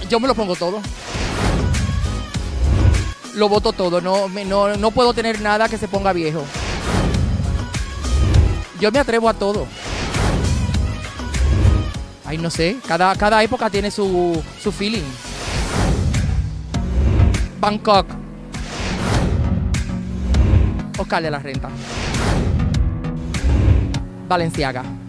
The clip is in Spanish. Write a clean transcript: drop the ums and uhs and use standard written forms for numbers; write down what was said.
Yo me lo pongo todo. Lo boto todo, no puedo tener nada que se ponga viejo. Yo me atrevo a todo. Ay, no sé, cada época tiene su feeling. Bangkok. Oscar de la Renta. Balenciaga.